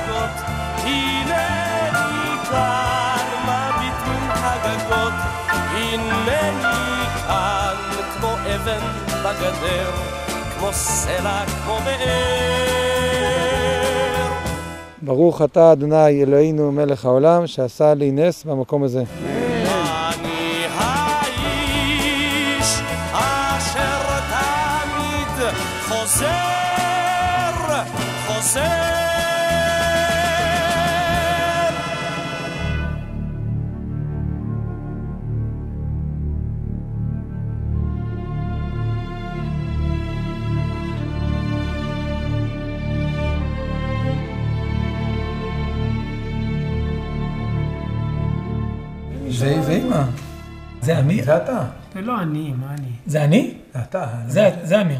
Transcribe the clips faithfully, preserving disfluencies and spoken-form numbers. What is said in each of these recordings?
חגגות, הנני כאן מביט מן הגגות, הנני כאן כמו אבן בגדר, כמו סלע, כמו באר. ברוך אתה אדוני אלוהינו מלך העולם שעשה לי נס במקום הזה. אני האיש אשר תמיד חוזר, חוזר. זה, זה מה? זה אמיר? זה אתה? זה לא אני, מה אני? זה אני? זה אתה. זה, זה אמיר.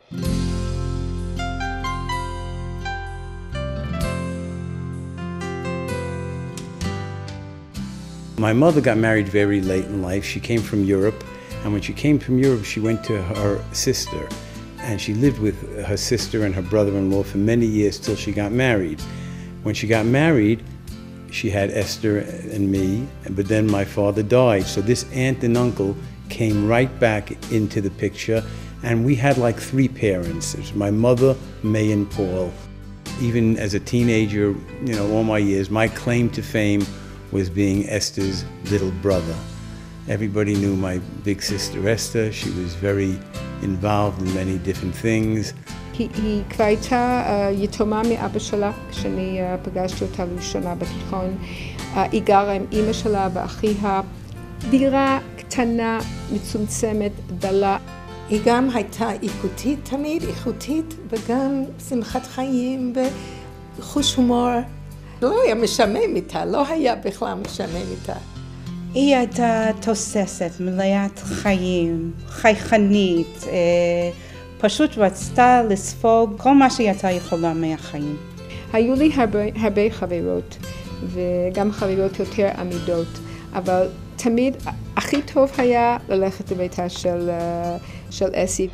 My mother got married very late in life. She came from Europe, and when she came from Europe, she went to her sister, and she lived with her sister and her brother-in-law for many years till she got married. When she got married, she had Esther and me, but then my father died. So this aunt and uncle came right back into the picture, and we had like three parents. It was my mother, May, and Paul. Even as a teenager, you know, all my years, my claim to fame was being Esther's little brother. Everybody knew my big sister Esther. She was very involved in many different things. היא, היא כבר הייתה uh, יתומה מאבא שלה כשאני uh, פגשתי אותה לראשונה בתיכון. Uh, היא גרה עם אמא שלה ואחיה. דירה קטנה, מצומצמת, דלה. היא גם הייתה איכותית תמיד, איכותית, וגם שמחת חיים וחוש הומור. לא היה משעמם איתה, לא היה בכלל משעמם איתה. היא הייתה תוססת, מלאת חיים, חייכנית, אה, פשוט רצתה לספוג כל מה שהיא הייתה יכולה מהחיים. היו לי הרבה, הרבה חברות, וגם חברות יותר עמידות, אבל תמיד הכי טוב היה ללכת לביתה של, של אסי.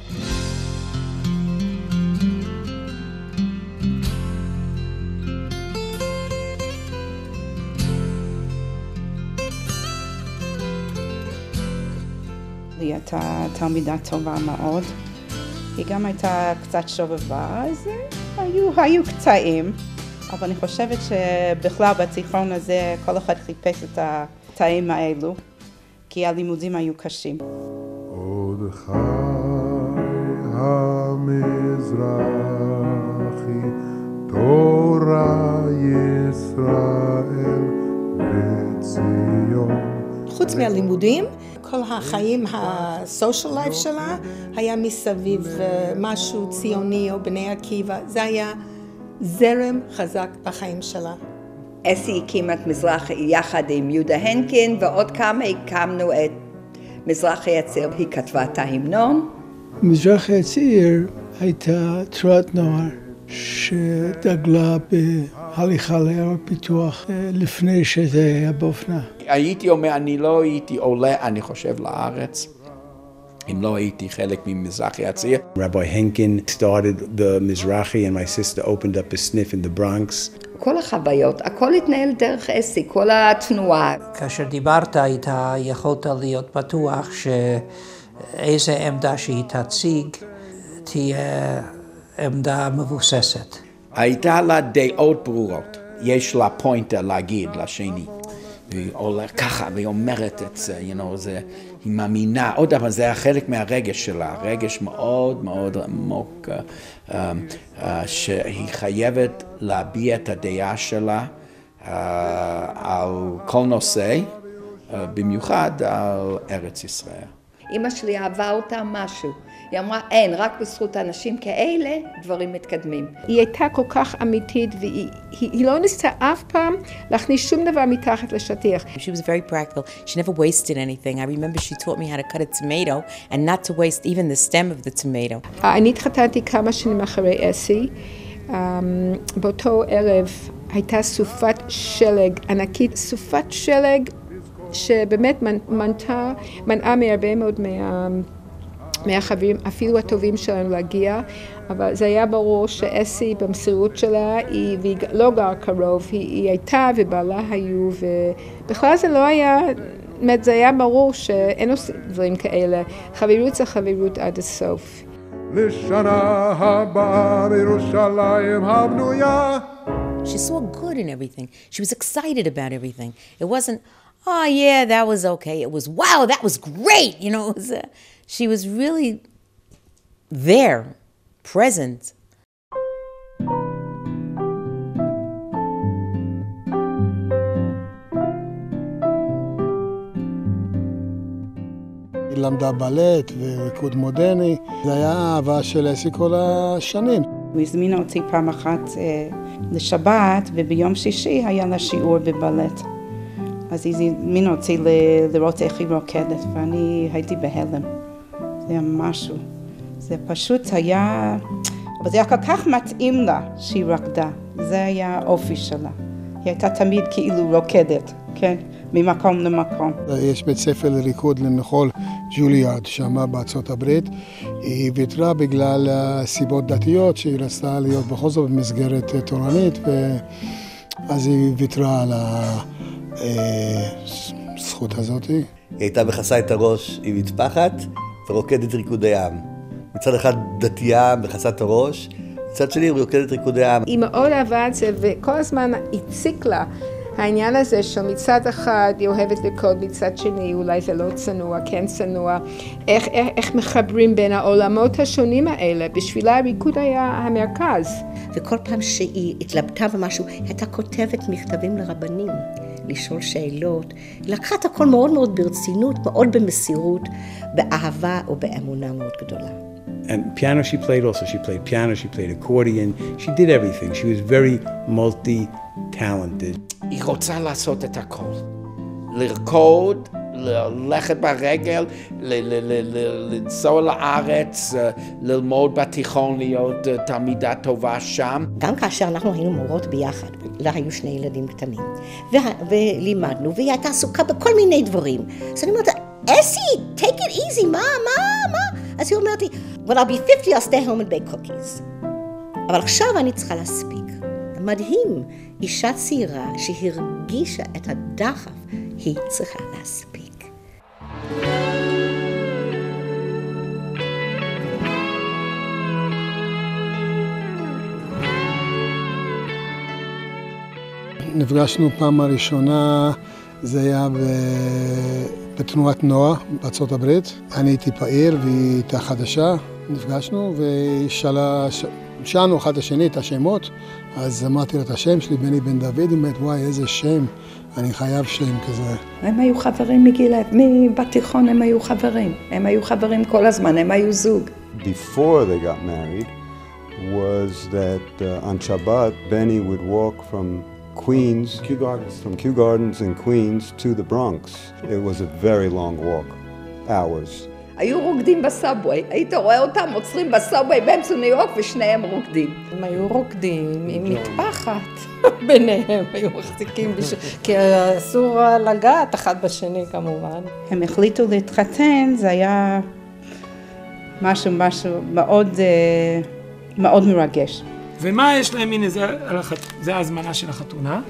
היא הייתה תלמידה טובה מאוד. היא גם הייתה קצת שובבה, אז היו, היו קטעים. אבל אני חושבת שבכלל בתיכון הזה כל אחד חיפש את הקטעים האלו, כי הלימודים היו קשים. עוד חי המזרחי, תורה ישראל בציון. חוץ מהלימודים, כל החיים, הסושיאל לייף שלה, היה מסביב משהו ציוני או בני עקיבא. זה היה זרם חזק בחיים שלה. אסי הקימה את מזרחי יחד עם יהודה הנקין, ועוד כמה הקמנו את מזרחי הצעיר. היא כתבה את ההמנון. מזרחי הצעיר הייתה תנועת נוער שדגלה בהליכה לעיירות פיתוח לפני שזה היה באופנה. הייתי אומר, אני לא הייתי עולה, אני חושב, לארץ, אם לא הייתי חלק ממזרחי הצעיר. Rabbi Henkin started the Mizrahi, and my sister opened up a sniff in the Bronx. כל החוויות, הכל התנהל דרך אסי, כל התנועה. כאשר דיברת איתה, יכולת להיות בטוח שאיזה עמדה שהיא תציג תהיה עמדה מבוססת. הייתה לה דעות ברורות, יש לה פוינטר להגיד לשני. והיא הולכת ככה, והיא אומרת את זה, you know, זה, היא מאמינה, עוד אבל זה היה חלק מהרגש שלה, רגש מאוד מאוד עמוק, uh, uh, שהיא חייבת להביע את הדעה שלה uh, על כל נושא, uh, במיוחד על ארץ ישראל. אמא שלי אהבה אותה משהו. היא אמרה, אין, רק בזכות אנשים כאלה, דברים מתקדמים. היא הייתה כל כך אמיתית, והיא היא, היא לא ניסתה אף פעם להכניס שום דבר מתחת לשטיח. She was very practical. She never wasted anything. I remember she taught me how to cut a tomato and not to waste even the stem of the tomato. אני התחתנתי כמה שנים אחרי אסי. Um, באותו ערב הייתה סופת שלג ענקית, סופת שלג שבאמת מנעה, מנעה מהרבה מאוד מה... מהחברים אפילו הטובים שלנו להגיע, אבל זה היה ברור שאסי במסירות שלה, היא, והיא לא גרה קרוב, היא, היא הייתה ובעלה היו, ובכלל זה לא היה, באמת זה היה ברור שאין עושים דברים כאלה, חברות זה חברות עד הסוף. לשנה הבאה בירושלים הבנויה. She saw good in everything. She was excited about everything. It wasn't, oh yeah, that was okay. It was, wow, that was great. You know, it was, uh, she was really there, present. היא למדה בלט וריקוד מודרני. זה היה אהבה של אסי כל השנים. הוא הזמין אותי פעם אחת אה, לשבת, וביום שישי היה לה שיעור בבלט. אז היא הזמין אותי ל- לראות איך היא רוקדת, ואני הייתי בהלם. זה היה משהו. זה פשוט היה... אבל זה היה כל כך מתאים לה שהיא רקדה. זה היה האופי שלה. היא הייתה תמיד כאילו רוקדת, כן? ממקום למקום. יש בית ספר לריקוד למחול ג'וליארד, שמה בארצות הברית. היא ויתרה בגלל סיבות דתיות, שהיא רצתה להיות בכל זאת במסגרת תורנית, ואז היא ויתרה על הזכות הזאת. היא הייתה מכסה את הראש עם מטפחת ורוקדת ריקודי עם. מצד אחד דתייה מכסה את הראש, מצד שני היא רוקדת ריקודי עם. היא מאוד אהבה את זה וכל הזמן הציק לה. העניין הזה שמצד אחד היא אוהבת לקוד, מצד שני אולי זה לא צנוע, כן צנוע, איך, איך, איך מחברים בין העולמות השונים האלה, בשבילה הריקוד היה המרכז. וכל פעם שהיא התלבטה במשהו, הייתה כותבת מכתבים לרבנים, לשאול שאלות, לקחה את הכל מאוד מאוד ברצינות, מאוד במסירות, באהבה או באמונה מאוד גדולה. And piano she played also, she played piano, she played accordion, she did everything. She was very multi-talented. היא רוצה לעשות את הכל. לרקוד, ללכת ברגל, לנסוע לארץ, ללמוד בתיכון, להיות תלמידה טובה שם. גם כאשר אנחנו היינו מורות ביחד, לה היו שני ילדים קטנים, ולימדנו, והיא הייתה עסוקה בכל מיני דברים. אז אני אומרת, אסי, take it easy, מה, מה, מה? אז היא אומרת לי, when I'll be fifty, I'll stay home and bake cookies. אבל עכשיו אני צריכה להספיק. מדהים, אישה צעירה שהרגישה את הדחף, היא צריכה להספיק. נפגשנו פעם הראשונה, זה היה בתנועת נועה בארצות הברית. אני הייתי פעיל והיא הייתה חדשה. נפגשנו ושאלה, שאלנו אחד השני את השמות, אז אמרתי לה את השם שלי, בני בן דוד, היא אומרת, וואי, איזה שם, אני חייב שם כזה. הם היו חברים מגיל, בתיכון הם היו חברים, הם היו חברים כל הזמן, הם היו זוג. Before they got married was that uh, on Shabbat, Benny would walk from Queens, Kew Gardens. from Kew Gardens in Queens to the Bronx. It was a very long walk, hours. היו רוקדים בסאבווי, היית רואה אותם עוצרים בסאבווי באמצע ניו יורק ושניהם רוקדים. הם היו רוקדים עם מטפחת ביניהם, היו מחזיקים, בש... כי אסור לגעת אחד בשני כמובן. הם החליטו להתחתן, זה היה משהו, משהו מאוד, מאוד מרגש. ומה יש להם? הנה, זה, זה ההזמנה של החתונה.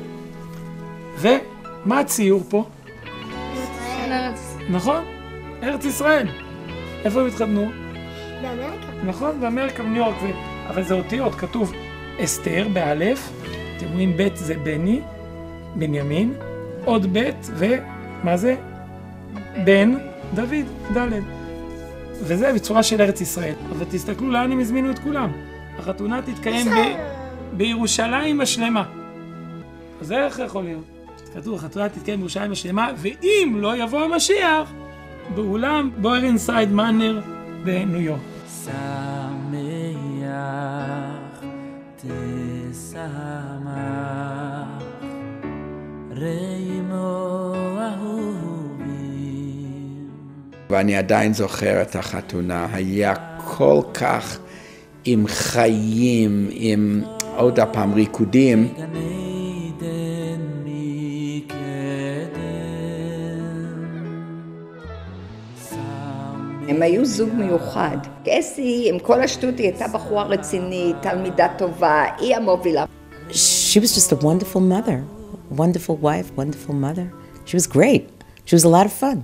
ומה הציור פה? ארץ. נכון? ארץ ישראל. איפה הם התחתנו? באמריקה. נכון, באמריקה, בניו יורק. ו... אבל זה אותיות, כתוב אסתר באלף, אתם רואים ב' זה בני, בנימין, עוד ב' ומה זה? בן, דוד, ד'. וזה בצורה של ארץ ישראל. אבל תסתכלו לאן הם הזמינו את כולם. החתונה תתקיים ב... בירושלים השלמה. אז איך יכול להיות? כתוב, החתונה תתקיים בירושלים השלמה, ואם לא יבוא המשיח, באולם בויר אינסייד מאנר בניו יורק. שמח תשמח רימו אהובים. ואני עדיין זוכר את החתונה, היה כל כך עם חיים, עם עוד הפעם ריקודים. הם היו זוג מיוחד. אסי, עם כל השטות, היא הייתה בחורה רצינית, תלמידה טובה, היא המובילה. She was just a wonderful mother, wonderful wife, wonderful mother. She was great. She was a lot of fun.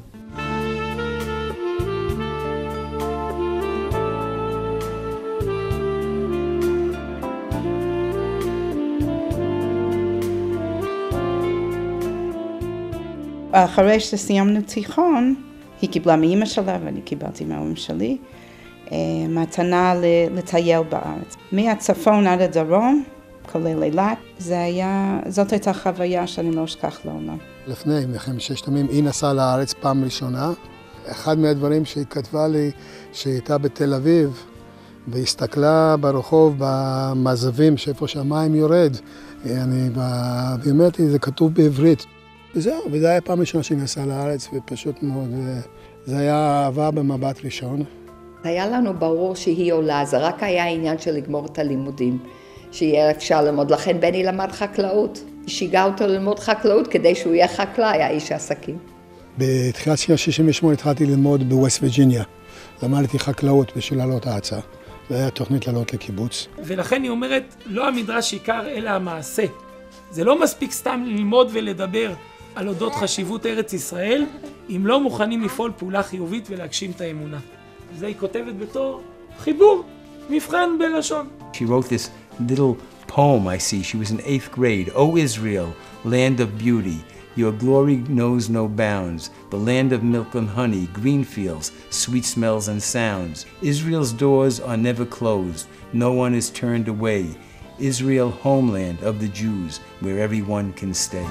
אחרי שסיימנו תיכון, היא קיבלה מאמא שלה ואני קיבלתי מההורים שלי, מתנה לטייל בארץ. מהצפון עד הדרום, כולל אילת, זה היה, זאת הייתה חוויה שאני לא אשכח לעולם. לפני מלחמת ששת הימים, היא נסעה לארץ פעם ראשונה. אחד מהדברים שהיא כתבה לי, שהיא הייתה בתל אביב, והסתכלה ברחוב במעזבים, שאיפה שהמים יורד. אני, והיא אומרת לי, זה כתוב בעברית. וזהו, וזה היה פעם ראשונה שהיא נסעה לארץ, ופשוט מאוד, זה היה אהבה במבט ראשון. היה לנו ברור שהיא עולה, זה רק היה העניין של לגמור את הלימודים, שיהיה אפשר ללמוד. לכן בני למד חקלאות. היא שיגעה אותו ללמוד חקלאות כדי שהוא יהיה חקלאי, האיש העסקים. בתחילת שנת שישים ושמונה התחלתי ללמוד בווסט וירג'יניה. למדתי חקלאות בשביל לעלות ארצה. זו הייתה תוכנית לעלות לקיבוץ. ולכן היא אומרת, לא המדרש עיקר אלא המעשה. זה לא מספיק סתם ללמוד ולדבר על אודות חשיבות ארץ ישראל, אם לא מוכנים לפעול פעולה חיובית ולהגשים את האמונה. וזה היא כותבת בתור חיבור, מבחן בלשון. She wrote this little poem I see. She was in eighth grade. O Israel, land of beauty, your glory knows no bounds. The land of milk and honey, green fields, sweet smells and sounds. Israel's doors are never closed. No one is turned away. Israel, homeland of the Jews, where everyone can stay.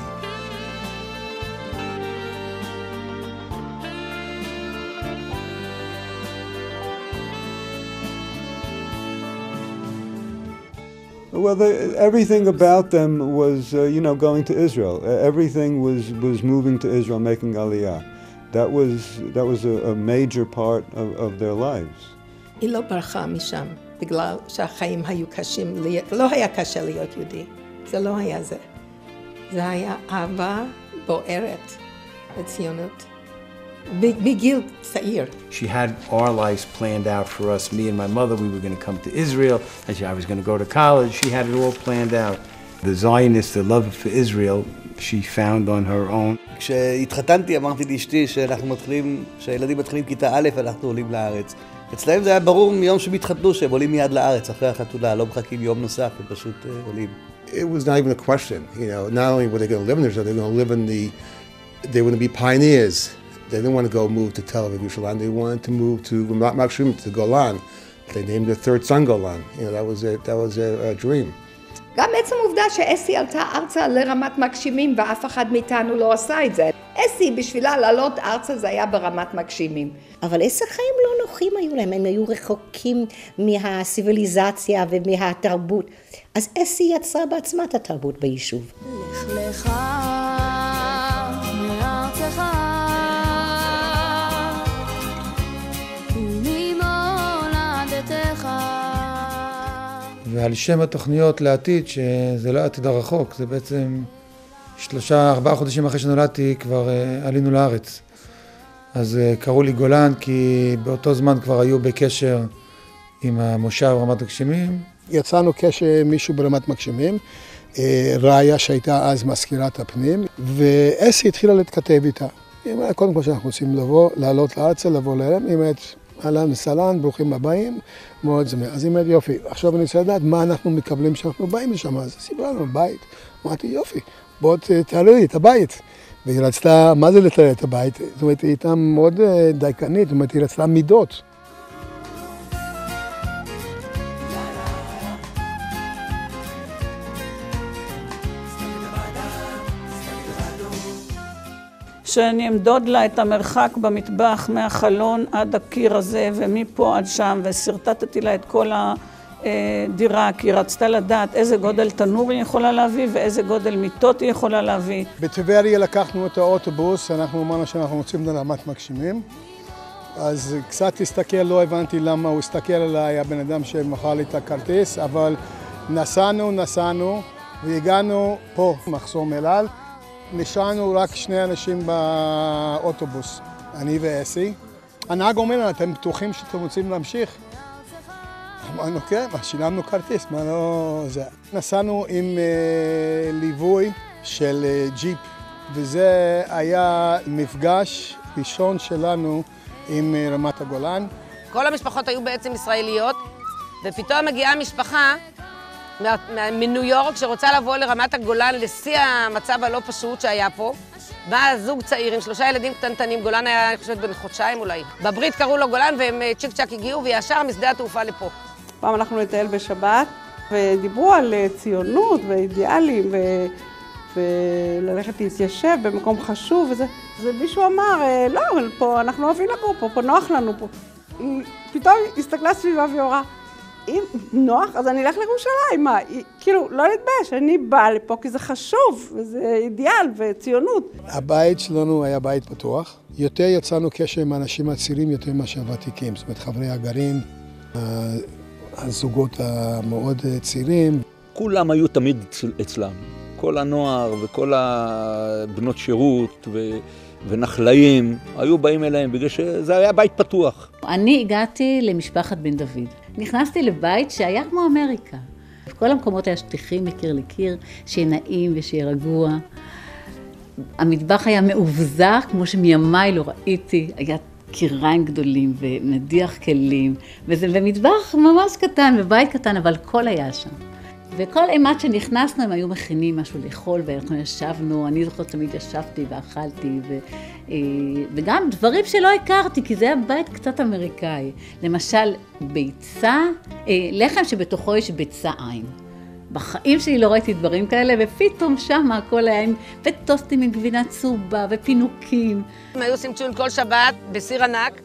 Well, they, everything about them was, uh, you know, going to Israel. Everything was, was moving to Israel, making Aliyah. That was, that was a, a major part of, of their lives. היא לא ברחה משם, בגלל שהחיים היו קשים, לא היה קשה להיות יהודי. זה לא היה זה. זה היה אהבה בוערת לציונות. בגיל צעיר. She had our lives planned out for us. Me and my mother, we were going to come to Israel. I was going to go to college. She had it all planned out. The Zionist, the love for Israel, she found on her own. כשהתחתנתי אמרתי לאשתי שאנחנו מתחילים, שהילדים מתחילים כיתה א' אנחנו עולים לארץ. אצלהם זה היה ברור מיום שהם התחתנו שהם עולים מיד לארץ אחרי החתונה, לא מחכים יום נוסף, הם פשוט עולים. It was not even a question, you know, not only were they going to live in Israel, they were going to live in the, they were going to be pioneers. They didn't want to go move to Tel Aviv, Yerushalayim. They wanted to move to Ramat Makshim, to Golan. They named their third son Golan. You know, that was a, that was a, a dream. גם עצם העובדה שאסי עלתה ארצה לרמת מגשימים ואף אחד מאיתנו לא עשה את זה. אסי בשבילה לעלות ארצה זה היה ברמת מגשימים. אבל עשר חיים לא נוחים היו להם, הם היו רחוקים מהסיביליזציה ומהתרבות. אז אסי יצרה בעצמה את התרבות ביישוב. לך לך מארצך וממולדתך. ועל שם התוכניות לעתיד, שזה לא העתיד הרחוק, זה בעצם שלושה, ארבעה חודשים אחרי שנולדתי כבר uh, עלינו לארץ. אז uh, קראו לי גולן, כי באותו זמן כבר היו בקשר עם המושב רמת מגשימים. יצאנו קשר מישהו ברמת מגשימים, ראיה שהייתה אז מזכירת הפנים, ואסי התחילה להתכתב איתה. היא אומרת, קודם כל שאנחנו רוצים לבוא, לעלות לארץ, לבוא להם, היא אומרת, אהלן וסהלן, ברוכים הבאים, מאוד זמן. אז היא אומרת, יופי, עכשיו אני רוצה לדעת מה אנחנו מקבלים כשאנחנו באים לשם, אז סיפרה לנו, בית. אמרתי, יופי, בוא תעלו לי את הבית. והיא רצתה, מה זה לתאר את הבית? זאת אומרת, היא הייתה מאוד דייקנית, זאת אומרת, היא רצתה מידות. שאני אמדוד לה את המרחק במטבח מהחלון עד הקיר הזה ומפה עד שם, וסרטטתי לה את כל הדירה, כי היא רצתה לדעת איזה גודל תנור היא יכולה להביא ואיזה גודל מיטות היא יכולה להביא. בטבריה לקחנו את האוטובוס, אנחנו אמרנו שאנחנו רוצים לרמת מגשימים, אז קצת הסתכל, לא הבנתי למה הוא הסתכל עליי, הבן אדם שמכר לי את הכרטיס, אבל נסענו, נסענו והגענו פה, מחסום אל על. נשארנו רק שני אנשים באוטובוס, אני ואסי. הנהג אומר לנו, אתם בטוחים שאתם רוצים להמשיך? אמרנו, כן, שילמנו כרטיס, מה לא זה. נסענו עם אה, ליווי של אה, ג'יפ, וזה היה מפגש ראשון שלנו עם אה, רמת הגולן. כל המשפחות היו בעצם ישראליות, ופתאום מגיעה משפחה מניו יורק שרוצה לבוא לרמת הגולן לשיא המצב הלא פשוט שהיה פה. בא זוג צעיר עם שלושה ילדים קטנטנים, גולן היה, אני חושבת, בן חודשיים אולי. בברית קראו לו גולן והם צ'יק צ'ק הגיעו וישר משדה התעופה לפה. פעם הלכנו לטייל בשבת ודיברו על ציונות ואידיאלים ו... וללכת להתיישב במקום חשוב וזה. אז מישהו אמר, לא, אבל פה אנחנו אוהבים לגור פה, פה נוח לנו פה. פתאום הסתכלה סביבה ואמרה, אם נוח, אז אני אלך לירושלים, מה? כאילו, לא להתבייש, אני באה לפה כי זה חשוב, וזה אידיאל וציונות. הבית שלנו היה בית פתוח. יותר יצרנו קשר עם האנשים הצעירים יותר מאשר הוותיקים. זאת אומרת, חברי הגרעין, הזוגות המאוד צעירים. כולם היו תמיד אצלם. כל הנוער וכל הבנות שירות ו... ונחלאים היו באים אליהם בגלל שזה היה בית פתוח. אני הגעתי למשפחת בן דוד. נכנסתי לבית שהיה כמו אמריקה. כל המקומות היה שטיחים מקיר לקיר, שיהיה נעים ושיהיה רגוע. המטבח היה מאובזח כמו שמימיי לא ראיתי. היה קיריים גדולים ונדיח כלים. וזה במטבח ממש קטן, בבית קטן, אבל הכל היה שם. וכל אימת שנכנסנו הם היו מכינים משהו לאכול ואנחנו ישבנו, אני זוכרת תמיד ישבתי ואכלתי ו, וגם דברים שלא הכרתי כי זה היה בית קצת אמריקאי. למשל ביצה, לחם שבתוכו יש ביצה עין. בחיים שלי לא ראיתי דברים כאלה ופתאום שם הכל היה עם וטוסטים עם גבינה צהובה ופינוקים. הם היו עושים צ'ון כל שבת בסיר ענק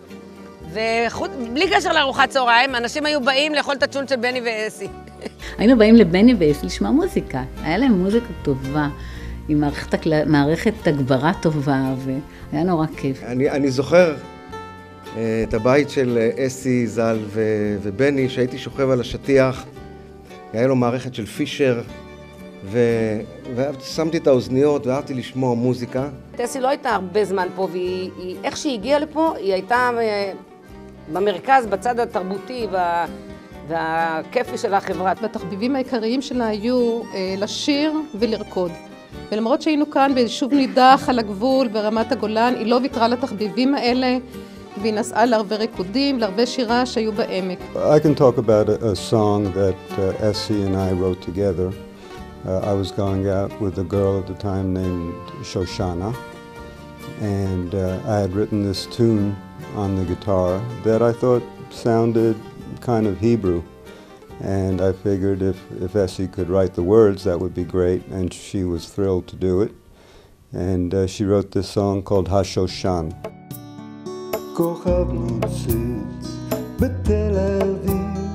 ובלי קשר לארוחת צהריים אנשים היו באים לאכול את הצ'ון של בני ואסי. היינו באים לבני ואסי לשמוע מוזיקה, היה להם מוזיקה טובה, עם מערכת, מערכת הגברה טובה, והיה נורא כיף. אני, אני זוכר את הבית של אסי ז"ל ו, ובני, שהייתי שוכב על השטיח, היה לו מערכת של פישר, ו, ושמתי את האוזניות ואהבתי לשמוע מוזיקה. אסי לא הייתה הרבה זמן פה, ואיך שהיא הגיעה לפה, היא הייתה במרכז, בצד התרבותי, ב... והכיפי של החברה. והתחביבים העיקריים שלה היו אה, לשיר ולרקוד. ולמרות שהיינו כאן ביישוב נידח על הגבול ברמת הגולן, היא לא ויתרה לתחביבים האלה, והיא נסעה להרבה ריקודים, להרבה שירה שהיו בעמק. I can talk about a, a song that uh, Essie and I wrote together. Uh, I was going out with a girl at the time named Shoshana, and uh, I had written this tune on the guitar that I thought sounded kind of Hebrew, and I figured if, if Essie could write the words that would be great, and she was thrilled to do it, and uh, she wrote this song called Hashoshan. כוכב נוצץ בתל אביב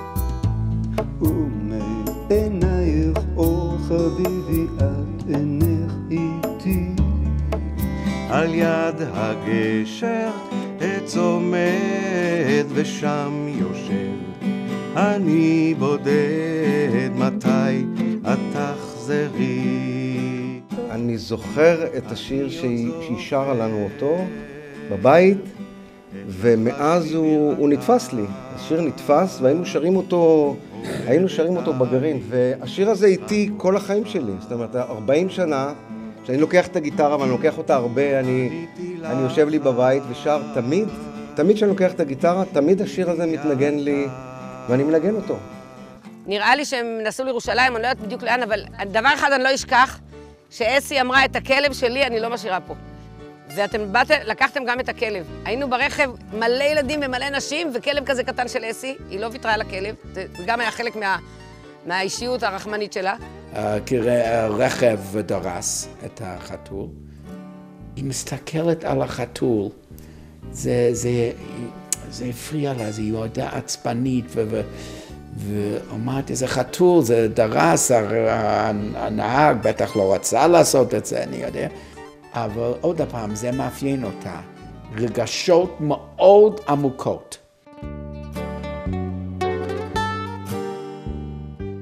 ומעינייך אור חביבי את אינך איתי על יד הגשר עץ עומד ושם יושב אני בודד מתי את תחזרי. אני זוכר את השיר שהיא, שהיא שרה לנו אותו בבית, ומאז הוא, הוא נתפס לי. השיר נתפס והיינו שרים אותו, היינו שרים אותו בגרעין, והשיר הזה איתי כל החיים שלי. זאת אומרת, ארבעים שנה שאני לוקח את הגיטרה ואני לוקח אותה הרבה, אני, אני יושב לי בבית ושר תמיד, תמיד שאני לוקח את הגיטרה, תמיד השיר הזה מתנגן לי ואני מנגן אותו. נראה לי שהם נסעו לירושלים, אני לא יודעת בדיוק לאן, אבל דבר אחד אני לא אשכח, שאסי אמרה את הכלב שלי אני לא משאירה פה. ואתם באתם, לקחתם גם את הכלב. היינו ברכב מלא ילדים ומלא נשים, וכלב כזה קטן של אסי, היא לא ויתרה על הכלב, זה גם היה חלק מה, מהאישיות הרחמנית שלה. הרכב דרס את החתול. היא מסתכלת על החתול, זה, זה, זה הפריע לה, זה יהודה עצבנית, ו, ו, ואמרתי, זה חתול, זה דרס, הנהג בטח לא רצה לעשות את זה, אני יודע. אבל עוד פעם, זה מאפיין אותה, רגשות מאוד עמוקות.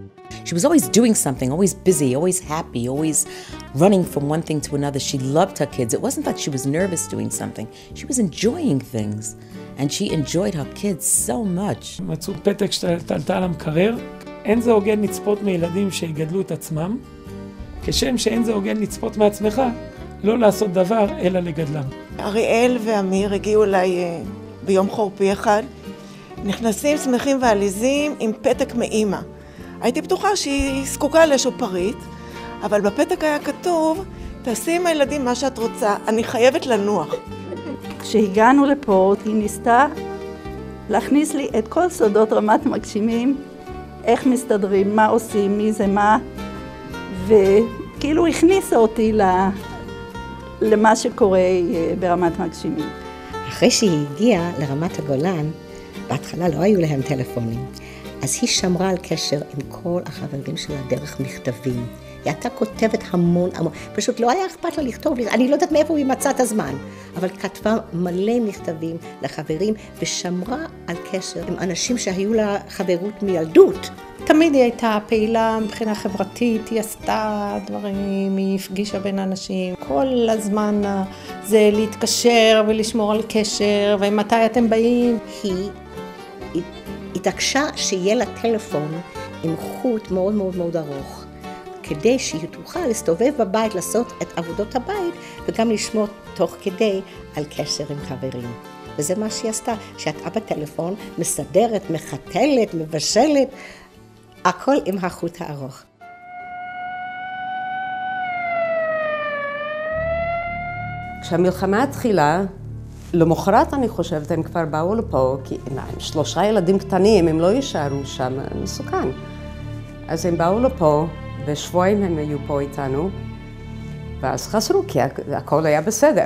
She was always doing something, always busy, always happy, always running from one thing to another. She loved her kids. It wasn't like she was nervous doing something. She was enjoying things. And she enjoyed her kids so much. מצאו פתק שתלתה על המקרר. אין זה הוגן לצפות מילדים שיגדלו את עצמם, כשם שאין זה הוגן לצפות מעצמך, לא לעשות דבר אלא לגדלם. אריאל ואמיר הגיעו אליי ביום חורפי אחד, נכנסים שמחים ועליזים עם פתק מאמא. הייתי בטוחה שהיא זקוקה לאיזשהו פריט, אבל בפתק היה כתוב, תעשי עם הילדים מה שאת רוצה, אני חייבת לנוח. כשהגענו לפה, היא ניסתה להכניס לי את כל סודות רמת מגשימים, איך מסתדרים, מה עושים, מי זה מה, וכאילו הכניסה אותי למה שקורה ברמת מגשימים. אחרי שהיא הגיעה לרמת הגולן, בהתחלה לא היו להם טלפונים, אז היא שמרה על קשר עם כל החברים שלה דרך מכתבים. היא הייתה כותבת המון המון, פשוט לא היה אכפת לה לכתוב, אני לא יודעת מאיפה היא מצאה את הזמן, אבל כתבה מלא מכתבים לחברים ושמרה על קשר עם אנשים שהיו לה חברות מילדות. תמיד היא הייתה פעילה מבחינה חברתית, היא עשתה דברים, היא הפגישה בין אנשים. כל הזמן זה להתקשר ולשמור על קשר, ומתי אתם באים. היא התעקשה שיהיה לה טלפון עם חוט מאוד מאוד מאוד ארוך, כדי שהיא תוכל להסתובב בבית, לעשות את עבודות הבית, וגם לשמור תוך כדי על קשר עם חברים. וזה מה שהיא עשתה, שאתה בטלפון מסדרת, מחתלת, מבשלת, הכל עם החוט הארוך. כשהמלחמה התחילה, למחרת אני חושבת, הם כבר באו לפה, כי הם שלושה ילדים קטנים, הם לא יישארו שם, מסוכן. אז הם באו לפה, בשבועיים הם היו פה איתנו, ואז חזרו, כי הכל היה בסדר.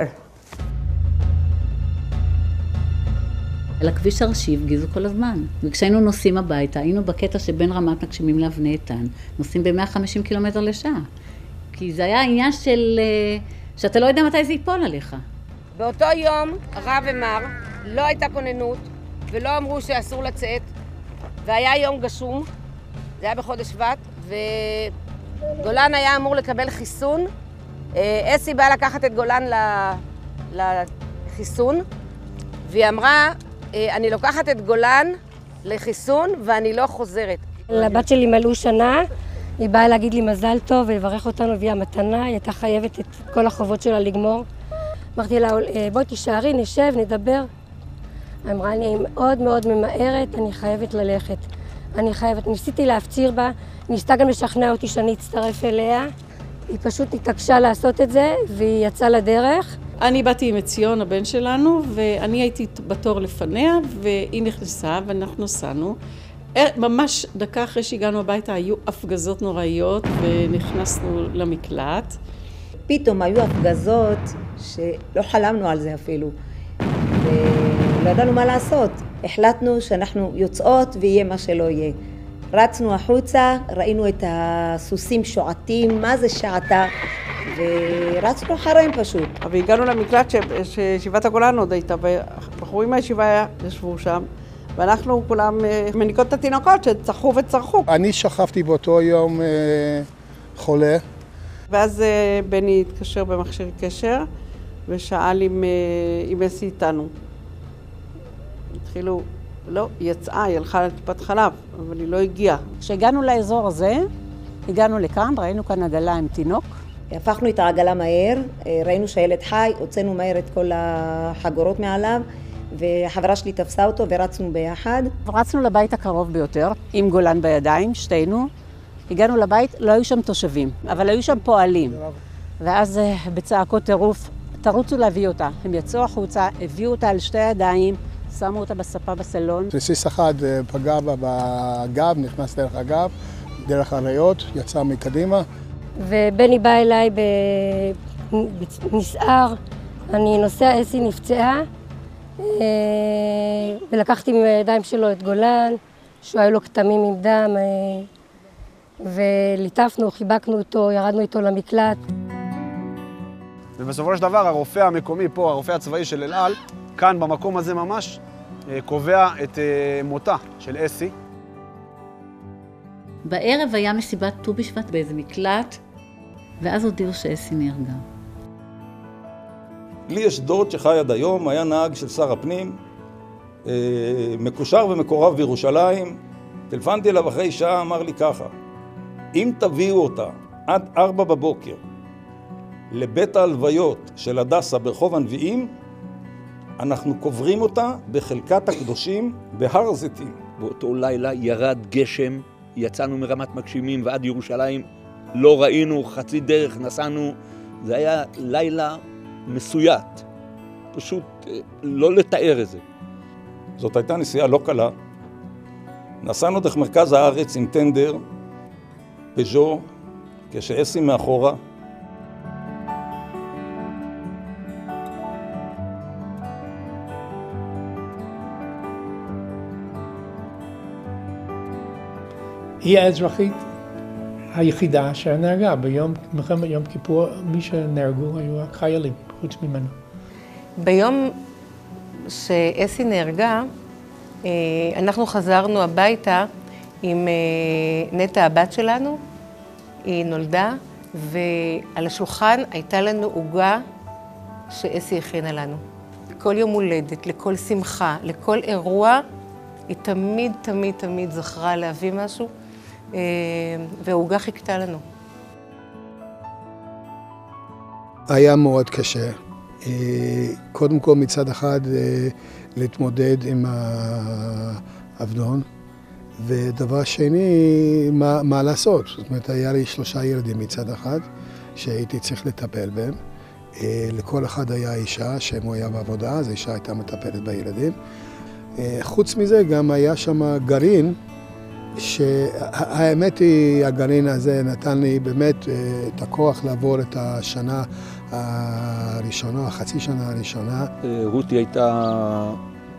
על הכביש הראשי הפגיזו כל הזמן. וכשהיינו נוסעים הביתה, היינו בקטע שבין רמת מגשימים לאבני איתן, נוסעים ב-מאה וחמישים קילומטר לשעה. כי זה היה עניין של, שאתה לא יודע מתי זה ייפול עליך. באותו יום, רב אמר, לא הייתה כוננות, ולא אמרו שאסור לצאת, והיה יום גשום, זה היה בחודש שבט, וגולן היה אמור לקבל חיסון. אסי באה לקחת את גולן לחיסון, והיא אמרה, אני לוקחת את גולן לחיסון ואני לא חוזרת. לבת שלי מלאו שנה, היא באה להגיד לי מזל טוב ולברך אותנו והיא המתנה, היא הייתה חייבת את כל החובות שלה לגמור. אמרתי לה, בואי תישארי, נשב, נדבר. אמרה לי, אני מאוד מאוד ממהרת, אני חייבת ללכת. אני חייבת, ניסיתי להפציר בה, ניסתה גם לשכנע אותי שאני אצטרף אליה. היא פשוט התעקשה לעשות את זה והיא יצאה לדרך. אני באתי עם ציון, הבן שלנו, ואני הייתי בתור לפניה, והיא נכנסה ואנחנו נסענו. ממש דקה אחרי שהגענו הביתה היו הפגזות נוראיות ונכנסנו למקלט. פתאום היו הפגזות שלא חלמנו על זה אפילו, ולא ידענו מה לעשות. החלטנו שאנחנו יוצאות ויהיה מה שלא יהיה. רצנו החוצה, ראינו את הסוסים שועטים, מה זה שעתה, ורצנו אחריהם פשוט. אבל הגענו למקלט שישיבת הגולן עוד הייתה, ובחורים מהישיבה ישבו שם, ואנחנו כולם מניקות את התינוקות שצרחו וצרחו. אני שכבתי באותו יום חולה. ואז בני התקשר במכשיר קשר, ושאל אם, אם אסי איתנו. התחילו, לא, היא יצאה, היא הלכה לטיפת חלב, אבל היא לא הגיעה. כשהגענו לאזור הזה, הגענו לכאן, ראינו כאן עגלה עם תינוק. הפכנו את העגלה מהר, ראינו שהילד חי, הוצאנו מהר את כל החגורות מעליו, והחברה שלי תפסה אותו ורצנו ביחד. רצנו לבית הקרוב ביותר, עם גולן בידיים, שתינו. הגענו לבית, לא היו שם תושבים, אבל היו שם פועלים. ואז בצעקות טירוף, תרוצו להביא אותה. הם יצאו החוצה, הביאו אותה על שתי ידיים, שמו אותה בספה בסלון. רסיס אחד פגע בה בגב, נכנס דרך הגב, דרך הריאות, יצא מקדימה. ובני בא אליי בנסער, אני נוסע, אסי נפצעה, ולקחתי מהידיים שלו את גולן, שהוא היו לו כתמים עם דם, וליטפנו, חיבקנו אותו, ירדנו איתו למקלט. ובסופו של דבר הרופא המקומי פה, הרופא הצבאי של אל על, כאן במקום הזה ממש, קובע את מותה של אסי. בערב היה מסיבת ט"ו בשבט באיזה מקלט, ואז הודיעו שאסי נהרגה. לי יש דוד שחי עד היום, היה נהג של שר הפנים, מקושר ומקורב בירושלים. טלפנתי אליו אחרי שעה, אמר לי ככה, אם תביאו אותה עד ארבע בבוקר לבית ההלוויות של הדסה ברחוב הנביאים, אנחנו קוברים אותה בחלקת הקדושים בהר הזיתים. באותו לילה ירד גשם, יצאנו מרמת מגשימים ועד ירושלים, לא ראינו, חצי דרך נסענו, זה היה לילה מסוית, פשוט לא לתאר את זה. זאת הייתה נסיעה לא קלה. נסענו דרך מרכז הארץ עם טנדר, פז'ו, כשאסי מאחורה. היא האזרחית היחידה שנהרגה ביום מלחמת יום כיפור. מי שנהרגו היו רק חיילים, חוץ ממנו. ביום שאסי נהרגה, אנחנו חזרנו הביתה עם נטע הבת שלנו, היא נולדה, ועל השולחן הייתה לנו עוגה שאסי הכינה לנו. כל יום הולדת, לכל שמחה, לכל אירוע, היא תמיד, תמיד, תמיד זכרה להביא משהו, והעוגה חיכתה לנו. היה מאוד קשה. קודם כל מצד אחד להתמודד עם האבדון, ודבר שני, מה, מה לעשות? זאת אומרת, היה לי שלושה ילדים מצד אחד, שהייתי צריך לטפל בהם. לכל אחד היה אישה, שהם הוא היה בעבודה, אז האישה הייתה מטפלת בילדים. חוץ מזה גם היה שם גרעין, שהאמת היא, הגרעין הזה נתן לי באמת את הכוח לעבור את השנה הראשונה, החצי שנה הראשונה. רותי הייתה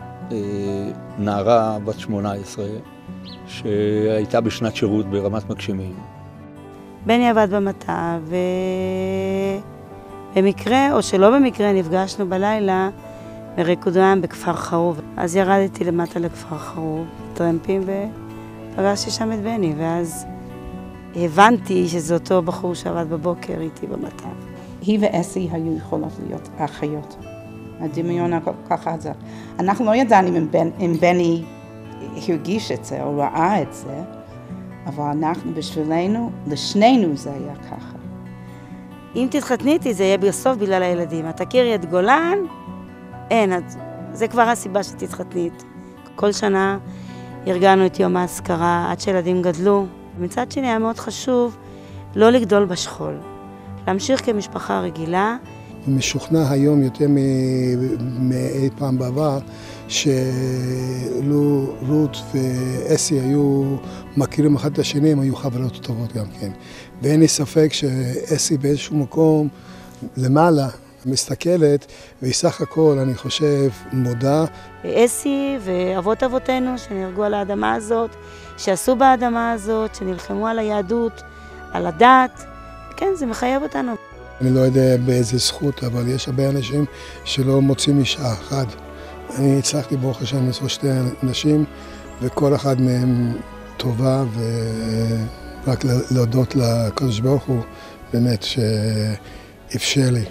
נערה בת שמונה עשרה, שהייתה בשנת שירות ברמת מגשימים. בני עבד במטע, ובמקרה, או שלא במקרה, נפגשנו בלילה בריקודם בכפר חרוב. אז ירדתי למטה לכפר חרוב, טרמפים, ופגשתי שם את בני, ואז הבנתי שזה אותו בחור שעבד בבוקר איתי במטע. היא ואסי היו יכולות להיות אחיות. הדמיון ככה חזק. אנחנו לא ידענו אם, בן, אם בני הרגיש את זה או ראה את זה, אבל אנחנו בשבילנו, לשנינו זה היה ככה. אם תתחתני איתי זה יהיה בסוף בגלל הילדים. את תכירי את גולן, אין, את, זה כבר הסיבה שתתחתני איתי. כל שנה ארגנו את יום ההזכרה עד שילדים גדלו. מצד שני היה מאוד חשוב לא לגדול בשכול, להמשיך כמשפחה רגילה. משוכנע היום יותר מאי פעם בעבר, שלו רות ואסי היו מכירים אחד את השני, הם היו חברות טובות גם כן. ואין לי ספק שאסי באיזשהו מקום למעלה מסתכלת, והיא סך הכל, אני חושב, מודה. אסי ואבות אבותינו שנהרגו על האדמה הזאת, שעשו באדמה הזאת, שנלחמו על היהדות, על הדת, כן, זה מחייב אותנו. אני לא יודע באיזה זכות, אבל יש הרבה אנשים שלא מוצאים אישה אחת. אני הצלחתי ברוך השם למצוא שתי אנשים, וכל אחד מהם טובה, ורק להודות לקדוש ברוך הוא, באמת שאפשר לי.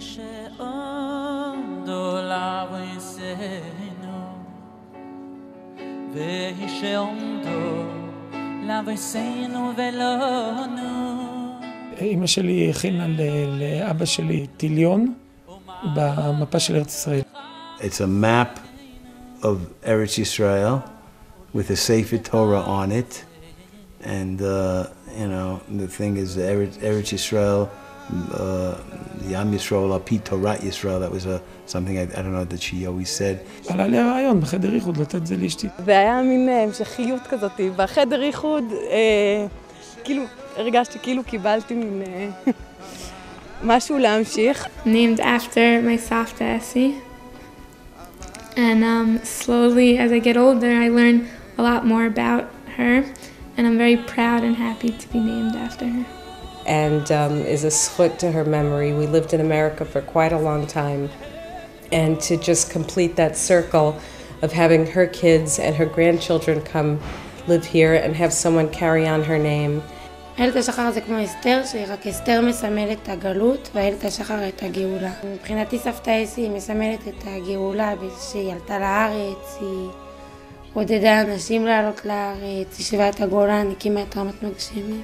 אמא שלי הכינה לאבא שלי טיליון במפה של ארץ ישראל. It's a map of Eretz Yisrael with a Sefer Torah on it, and uh, you know the thing is Eretz, Eretz Yisrael, uh, Yam Yisrael, Api Torah Yisrael. That was a something I, I don't know that she always said. עלה לי הרעיון בחדר איחוד לתת זה לאשתי. והיה מין המשכיות כזאת בחדר איחוד, כאילו הרגשתי כאילו קיבלתי מין משהו להמשיך. Named after my Savta Essie. And um, slowly, as I get older, I learn a lot more about her, and I'm very proud and happy to be named after her. And um, is a zchut to her memory. We lived in America for quite a long time, and to just complete that circle of having her kids and her grandchildren come live here and have someone carry on her name. איילת השחר זה כמו אסתר, שרק אסתר מסמלת את הגלות ואיילת השחר את הגאולה. מבחינתי סבתא אסי היא מסמלת את הגאולה, שהיא עלתה לארץ, היא עודדה אנשים לעלות לארץ, ישיבה את הגולן, הקימה את רמת מגשימים.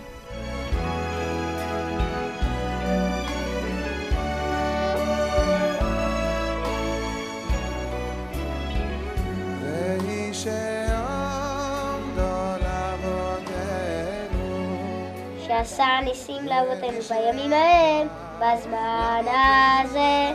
שעשה ניסים לאבותינו בימים ההם, בזמן הזה.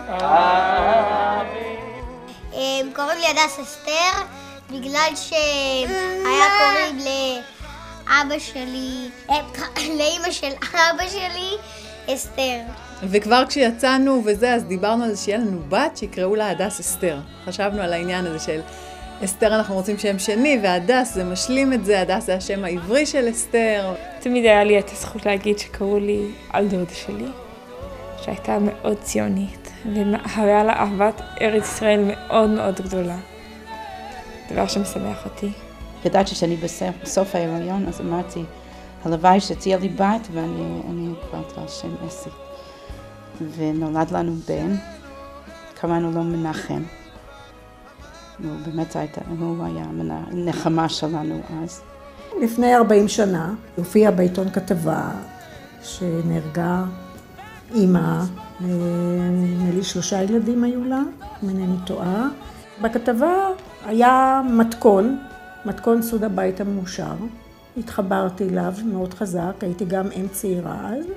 אמן. קוראים לי הדס אסתר, בגלל שהיה קוראים לאבא שלי, לאמא של אבא שלי, אסתר. וכבר כשיצאנו וזה, אז דיברנו על זה שיהיה לנו בת שיקראו לה הדס אסתר. חשבנו על העניין הזה של אסתר אנחנו רוצים שם שני, והדס זה משלים את זה, הדס זה השם העברי של אסתר. תמיד היה לי את הזכות להגיד שקראו לי על דודה שלי, שהייתה מאוד ציונית, והיה לה אהבת ארץ ישראל מאוד מאוד גדולה. דבר שמשמח אותי. ידעתי שאני בסוף ההיריון, אז אמרתי, הלוואי שתהיה לי בת, ואני קראתי על שם אסי. ונולד לנו בן, קראנו לו מנחם. הוא באמת הייתה, הוא היה הנחמה שלנו אז. לפני ארבעים שנה הופיעה בעיתון כתבה שנהרגה אימא, נדמה לי שלושה ילדים היו לה, אם אינני טועה. בכתבה היה מתכון, מתכון סוד הבית המאושר. התחברתי אליו מאוד חזק, הייתי גם אם צעירה אז,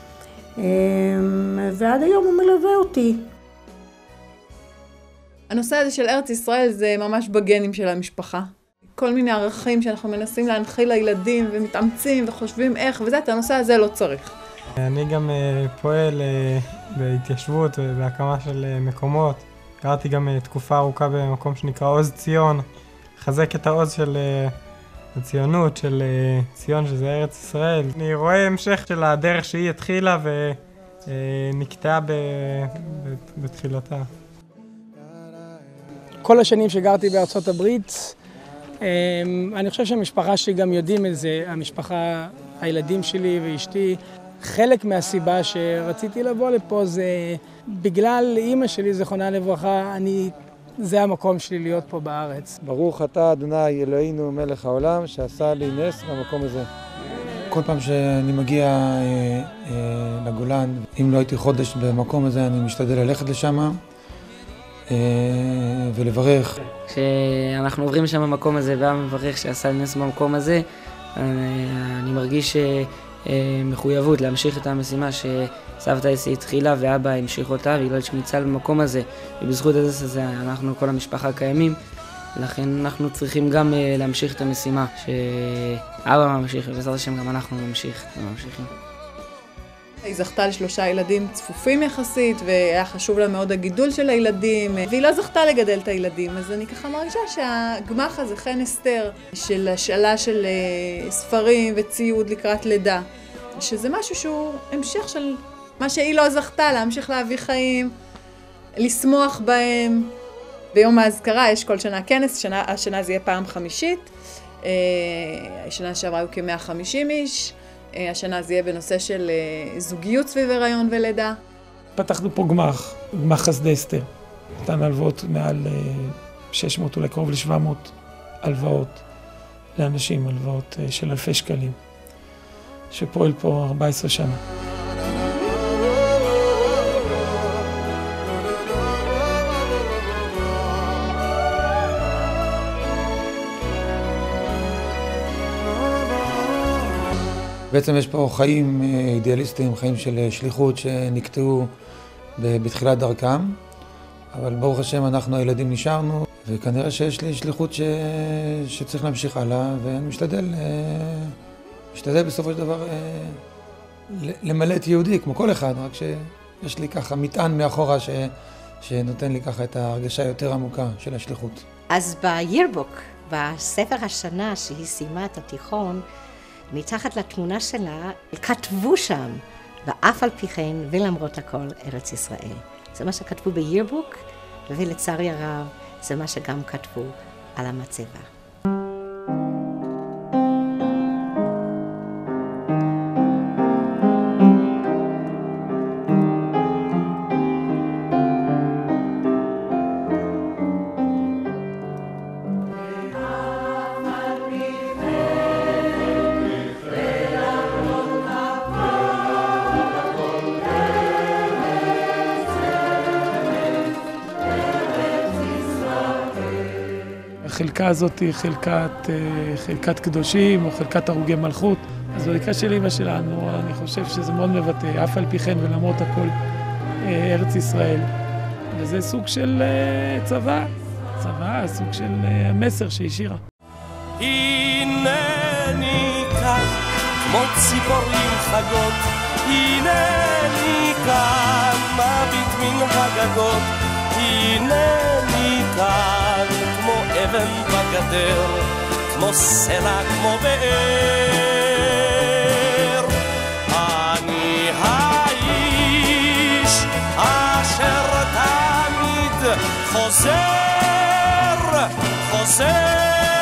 ועד היום הוא מלווה אותי. הנושא הזה של ארץ ישראל זה ממש בגנים של המשפחה. כל מיני ערכים שאנחנו מנסים להנחיל לילדים ומתאמצים וחושבים איך, וזה, את הנושא הזה לא צריך. אני גם פועל בהתיישבות ובהקמה של מקומות. גרתי גם תקופה ארוכה במקום שנקרא עוז ציון. לחזק את העוז של הציונות, של ציון, שזה ארץ ישראל. אני רואה המשך של הדרך שהיא התחילה ונקטעה בתחילתה. כל השנים שגרתי בארצות הברית, אני חושב שהמשפחה שלי גם יודעים את זה, המשפחה, הילדים שלי ואשתי. חלק מהסיבה שרציתי לבוא לפה זה בגלל אמא שלי, זכרונה לברכה, אני, זה המקום שלי להיות פה בארץ. ברוך אתה אדוני אלוהינו מלך העולם שעשה לי נס במקום הזה. כל פעם שאני מגיע אה, אה, לגולן, אם לא הייתי חודש במקום הזה, אני משתדל ללכת לשם. ולברך. כשאנחנו עוברים שם במקום הזה והעם מברך שעשה נס במקום הזה, אני מרגיש מחויבות להמשיך את המשימה שסבתא אסי התחילה ואבא המשיך אותה, בגלל שהוא ניצל במקום הזה, ובזכות הנס הזה אנחנו כל המשפחה קיימים, לכן אנחנו צריכים גם להמשיך את המשימה שאבא ממשיך, ובעזרת השם גם אנחנו נמשיך וממשיכים. היא זכתה לשלושה ילדים צפופים יחסית, והיה חשוב לה מאוד הגידול של הילדים, והיא לא זכתה לגדל את הילדים, אז אני ככה מרגישה שהגמח הזה, חן אסתר, של השאלה של ספרים וציוד לקראת לידה, שזה משהו שהוא המשך של מה שהיא לא זכתה, להמשיך להביא חיים, לשמוח בהם. ביום ההזכרה יש כל שנה כנס, שנה, השנה זה יהיה פעם חמישית, השנה שעברה היו כ-מאה וחמישים איש, השנה זה יהיה בנושא של זוגיות סביב הריון ולידה. פתחנו פה גמח, גמח חסדי אסתר. נתן הלוואות מעל שש מאות, אולי קרוב ל-שבע מאות הלוואות לאנשים, הלוואות של אלפי שקלים, שפועל פה ארבע עשרה שנה. בעצם יש פה חיים אידיאליסטיים, חיים של שליחות שנקטעו בתחילת דרכם, אבל ברוך השם אנחנו הילדים נשארנו, וכנראה שיש לי שליחות ש... שצריך להמשיך הלאה, ואני משתדל, משתדל בסופו של דבר למלא את יהודי כמו כל אחד, רק שיש לי ככה מטען מאחורה ש... שנותן לי ככה את ההרגשה יותר עמוקה של השליחות. אז בירבוק, בספר השנה שהיא סיימה את התיכון, מתחת לתמונה שלה, כתבו שם, ואף על פי כן ולמרות הכל ארץ ישראל. זה מה שכתבו בירבוק, ולצערי הרב זה מה שגם כתבו על המצבה. החלקה הזאת היא חלקת, חלקת קדושים או חלקת הרוגי מלכות. אז במקרה של אמא שלנו, אני חושב שזה מאוד מבטא, אף על פי כן ולמרות הכל, ארץ ישראל. וזה סוג של צבא, צבא, סוג של מסר שהשאירה. הנני כאן, כמו ציפורים חגות, הנני כאן, מביט מן הגגות, הנני כאן, כמו אבן בגדר, כמו סלע, כמו באר. אני האיש אשר תמיד חוזר, חוזר